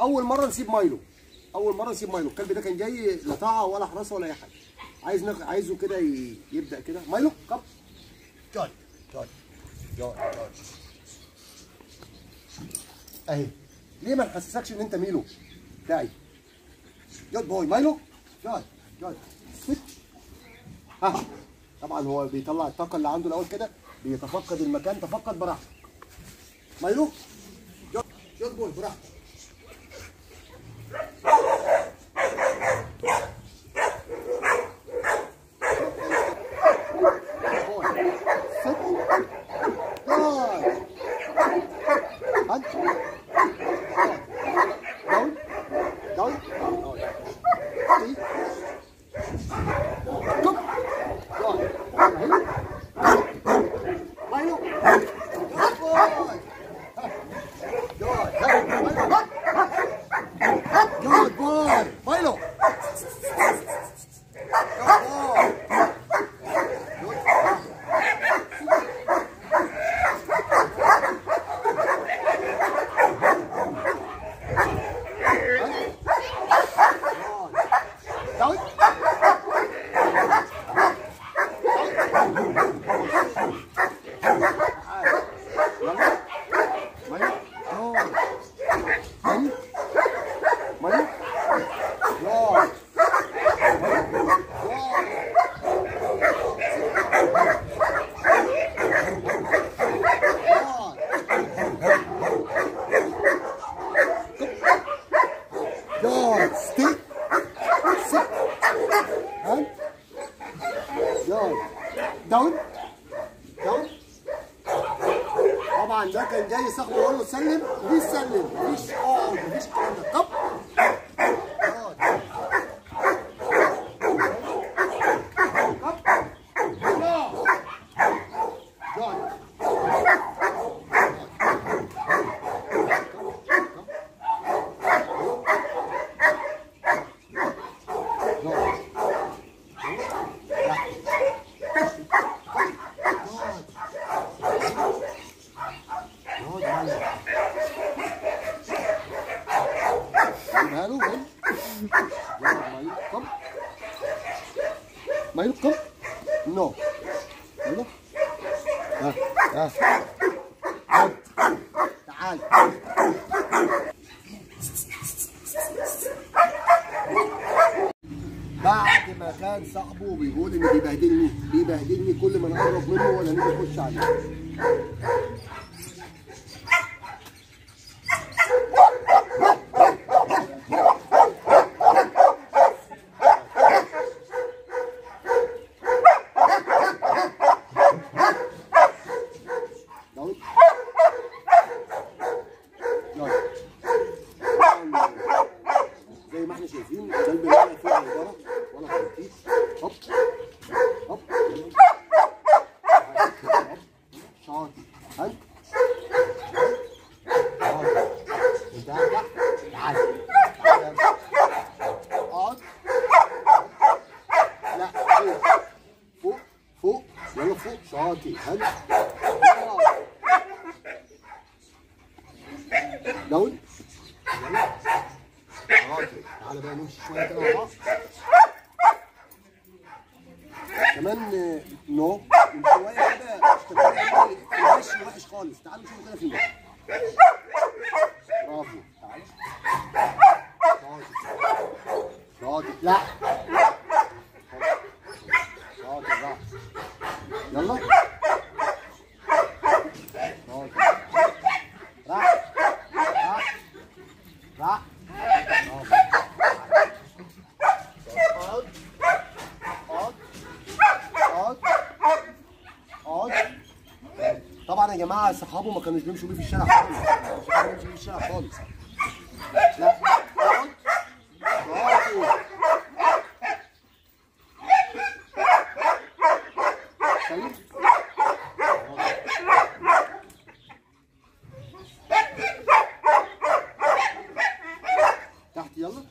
اول مره نسيب مايلو، اول مره نسيب مايلو. الكلب ده كان جاي لا طاعه ولا حراسه ولا اي حاجه. عايزه كده يبدا كده. مايلو كم جاي جاي جاي جاي اهي. ليه ما نحسسكش ان انت ميلو بتاعي؟ جود بوي مايلو. جاي جاي ست. ها طبعا هو بيطلع الطاقه اللي عنده الاول كده، بيتفقد المكان. تفقد براحتك مايلو. جود بوي براحتك. داون داون. طبعا ده كان جاي صاحبه يقول له سلم، مفيش سلم، مفيش اقعد، مفيش الكلام ده. طب مايلو كم نو يلا ها عد تعال. بعد ما كان صاحبه بيقول ان بيبهدلني كل ما نقرب منه ولا نيجي نخش عليه. زي ما احنا شايفين كلب ولا فوق ولا ولا خلفيه. هوب هوب شاطر. هل انت ارجع تعال اقعد. لا فوق فوق يلا فوق شاطر. هل داون يلا شاطر. تعالى بقى نمشي شويه كده مع بعض كمان. نو من شويه كده ماشي وحش خالص. تعالوا نشوفه كده في المشي. برافو تعالى شاطر. لا شاطر راح يلا شاطر راح راح راح. طبعا يا جماعه صحابه ما كانوش بيمشوا بيه في الشارع خالص، مش بيمشوا بيه في الشارع خالص. لا اقعد طيب تحت يلا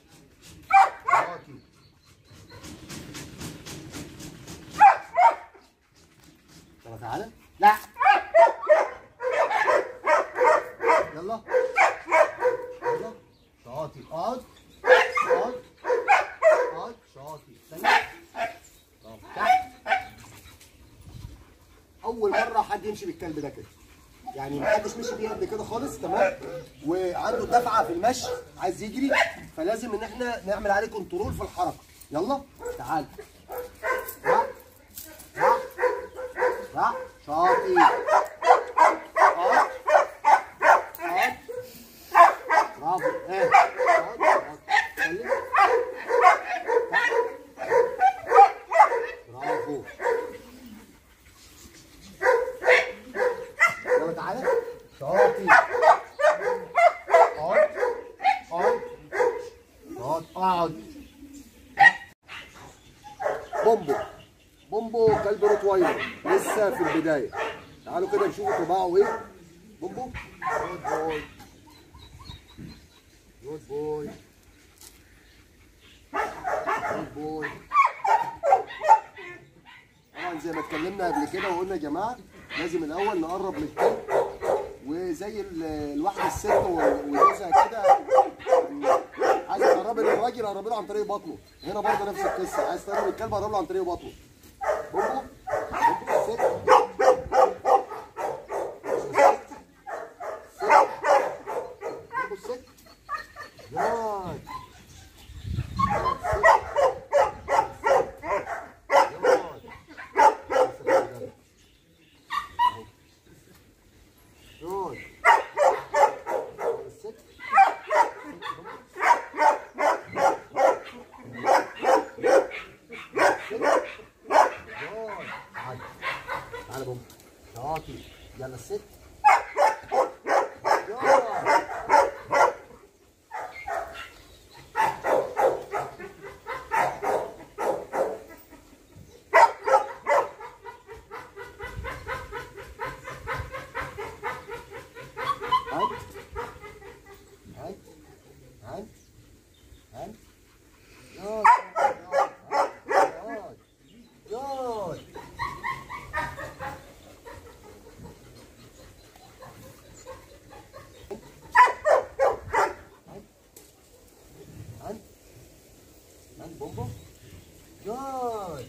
تعالى. لا يلا يلا شاطر. شاطر. اقعد اقعد اقعد. شاطر. ثانية. برافو. تحت. أول مرة حد يمشي بالكلب ده كده. يعني محدش مشي بيه قبل كده خالص. تمام. وعنده دفعة في المشي، عايز يجري، فلازم إن احنا نعمل عليه كنترول في الحركة. يلا تعال. راح راح راح. شاطر. اقعد اقعد. برافو. ايه. اقعد اقعد. سلم. برافو. يلا تعالى. شاطر. اقعد اقعد اقعد اقعد. بومبو. بومبو كلب روتوايلر لسه في البداية. تعالوا كده نشوف طباعه ايه. بومبو. جود بوي. جود بوي. جود بوي. طبعا زي ما اتكلمنا قبل كده وقلنا يا جماعه لازم الاول نقرب من الكلب، وزي الواحده الست وجوزها كده، يعني عايز تقربي للراجل قربي له عن طريق بطنه. هنا برضه نفس القصه، عايز تقرب الكلب قرب له عن طريق بطنه. بومبو. بومبو الست. بومبو الست. ياي. تعالى بومبو. شاطر. يلا الست. بومبو. جود.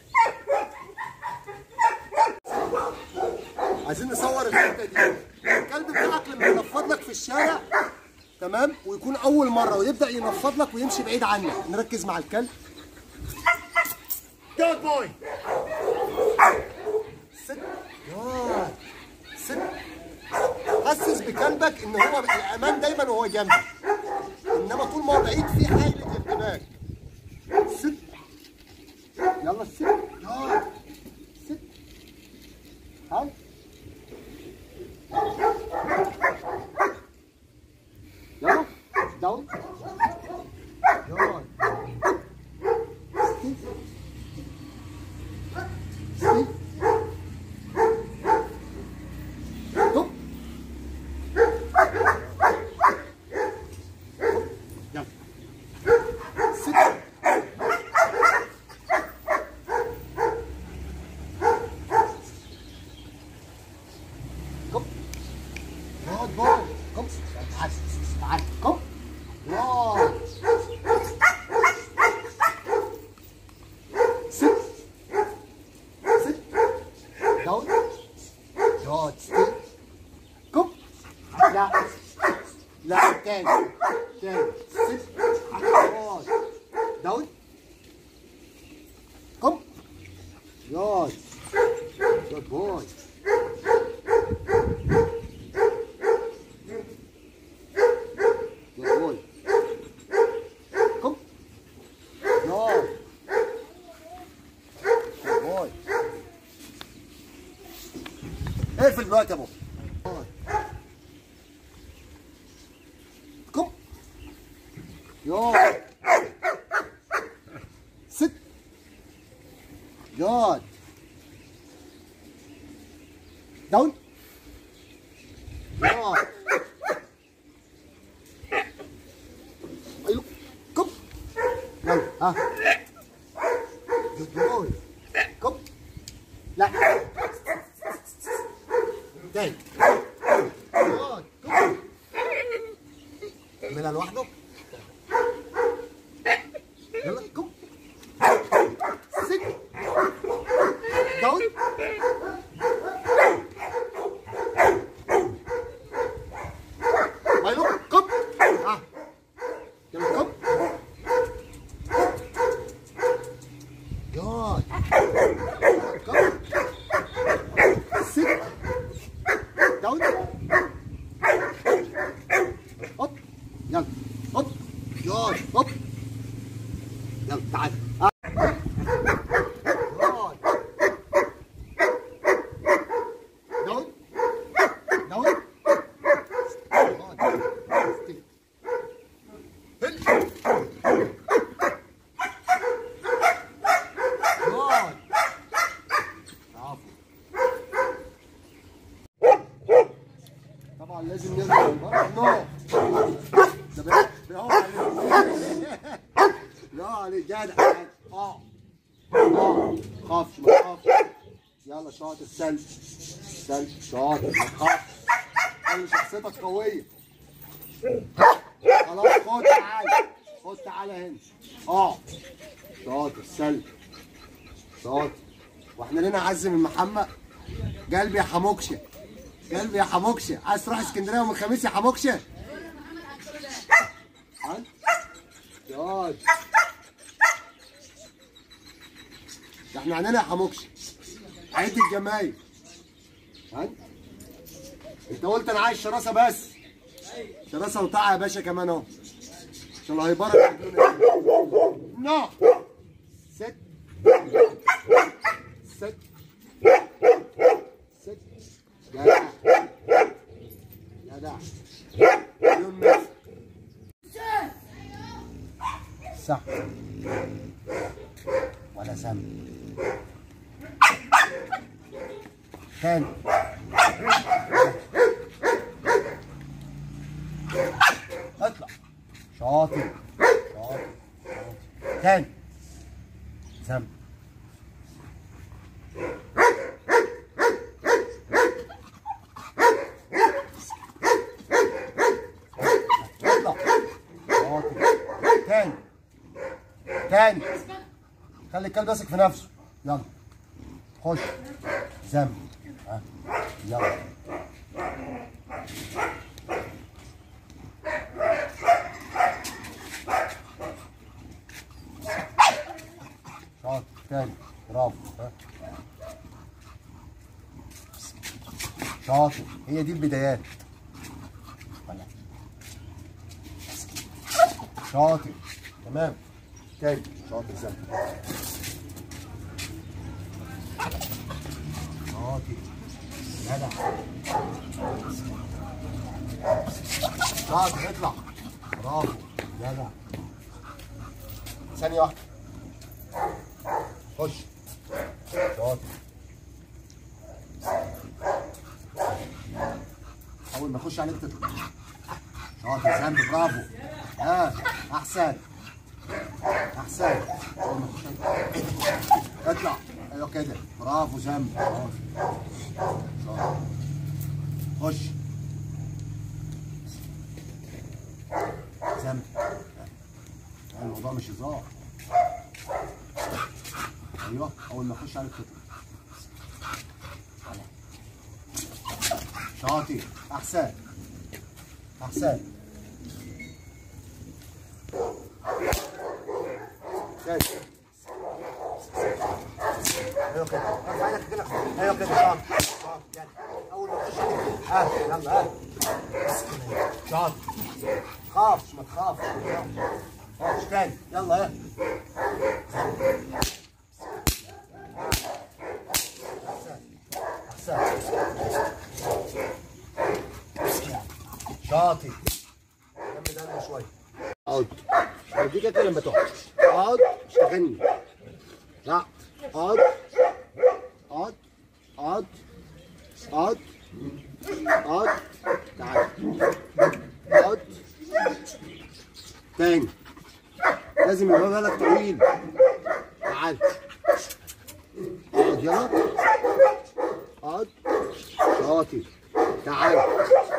عايزين نصور الحته دي. الكلب بتاعك لما ينفض لك في الشارع، تمام، ويكون اول مره ويبدا ينفض لك ويمشي بعيد عنك، نركز مع الكلب. جود بوي. ست. جود. ست. حسس بكلبك ان هو الامان دايما وهو جنبك، انما طول ما هو بعيد في حاله ارتباك. ست. يلا ست. ست. هاي. يلا داون. جود. ستيف. ستيف. توب. يلا ست. كم. جود بوي. كم. تعال تعال. كم. واو. ست. ست. داون. جود. ستيل. كم. لا لا. تاني تاني. ست. جود. داون. كم. جود. جود بوي. جود بوي. كم. جود. جود بوي. اقفل دلوقتي يا بابا. كم. جود. ست. جود. داون. جود. ايوه. كم. يلا ها. جود بوي. كم. لا. تاني. جود. كم. اعملها لوحده. يلا كم. سك. داون. مايلو كم. يلا كم. ياي. كم. سك. داون. هوب. يلا هوب. ياي هوب. يلا تعال. داون. داون. طبعا لازم نرجع نو. ده بيقع عليك. بيقع عليك جدع. خافش ما تخافش. يلا شاطر سلب. سلب شاطر ما تخافش. خلي شخصيتك قوية. خلاص خد تعالى. خد تعالى هنا. شاطر سلب. شاطر. واحنا لنا عز من محمد. قلبي يا حموكشه. قلبي يا حموكشه. عايز تروح اسكندريه يوم الخميس يا حموكشه؟ ياض. ده احنا عندنا يا حموكشه عيد الجمايل. انت قلت انا عايز شراسه بس. شراسه وطاعه يا باشا كمان اهو. عشان هيبرك. نو. ست. ست. ست. جدع. جدع. صح. ولا سم. تاني. اطلع. شاطر. شاطر. تاني. سم. اطلع. شاطر. تاني. تاني. خلي الكلب ماسك في نفسه. يلا خش. زم. يلا. شاطر. تاني. برافو. شاطر. هي دي البدايات. شاطر. تمام. تاني. شاطر زم. شاطر. جدع. شاطر. اطلع. برافو. جدع. ثانية واحدة. خش. شاطر. أول ما أخش عليك تطلع. شاطر زم. برافو. أحسن. احسن. اول ما تخش اطلع. ايوه كده. برافو زم. خش. زم. الموضوع مش هزار. ايوه اول ما اخش عليك تطلع. شاطر. احسن. احسن. ايوه كده. ارفع ايدك كده. ايوه كده. شاطر. شاطر. اول ما تخش يلا. شاطر. خافش ما تخافش. خافش تاني. يلا. احسن. احسن. شاطر. كمل قلبه شويه. اقعد. اديك كده لما تقعد. اقعد. مش تغني. لا. اقعد. اقعد. اقعد. اقعد. اقعد. تعال. اقعد. تاني. لازم يبقى بالك طويل. تعال. اقعد يلا. اقعد. شاطر. تعال.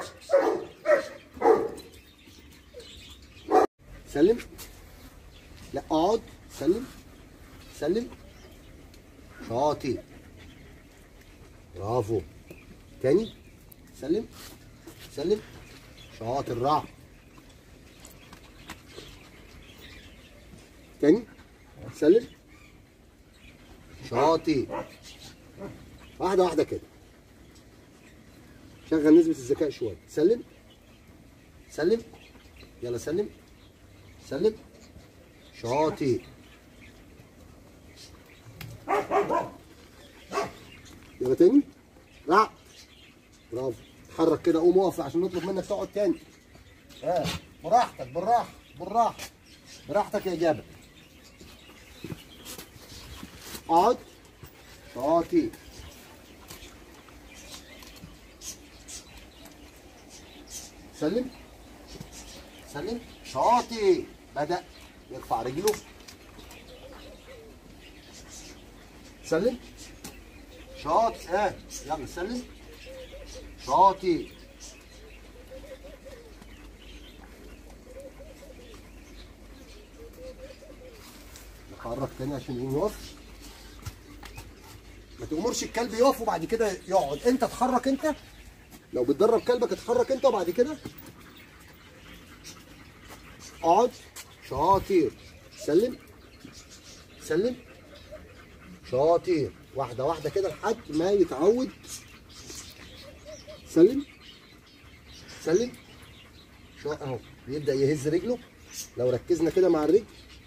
سلم. لا اقعد. سلم سلم. شاطر. برافو. تاني. سلم سلم. شاطر. راح. تاني. سلم. شاطر. واحدة واحدة كده. شغل نسبة الذكاء شوية. سلم سلم. يلا سلم سلم. شاطر. يلا تاني. رع. برافو. اتحرك كده. قوم اقف عشان نطلب منك تقعد تاني. براحتك. بالراحة بالراحة. براحتك يا جابر. اقعد. شاطر. سلم سلم. شاطر. بدأ يرفع رجله. سلم. شاطر. يلا سلم. شاطر. نحرك تاني عشان يقف. ما تأمرش الكلب يقف وبعد كده يقعد. انت اتحرك. انت لو بتدرب كلبك اتحرك انت وبعد كده اقعد. شاطر. سلم سلم. شاطر. واحدة واحدة كده لحد ما يتعود. سلم سلم. اهو بيبدأ يهز رجله. لو ركزنا كده مع الرجل.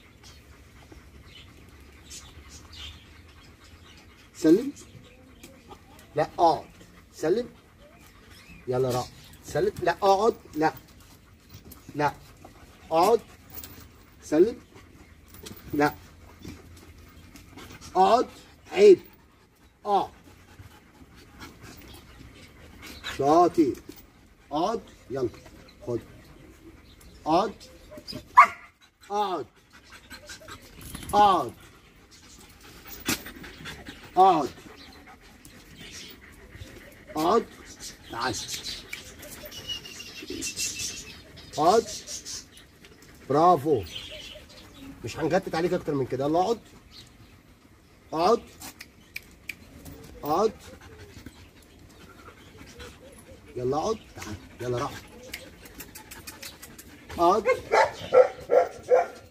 سلم. لا اقعد. سلم. يلا راح. سلم. لا اقعد. لا لا اقعد. سلم. لا اقعد. عيب. اقعد. شاطر. اقعد. يلا خد. اقعد. اقعد. اقعد. اقعد. اقعد. تعال. اقعد. برافو. مش هنجتت عليك اكتر من كده. يلا اقعد. اقعد. اقعد. يلا اقعد. تعال. يلا راح. اقعد.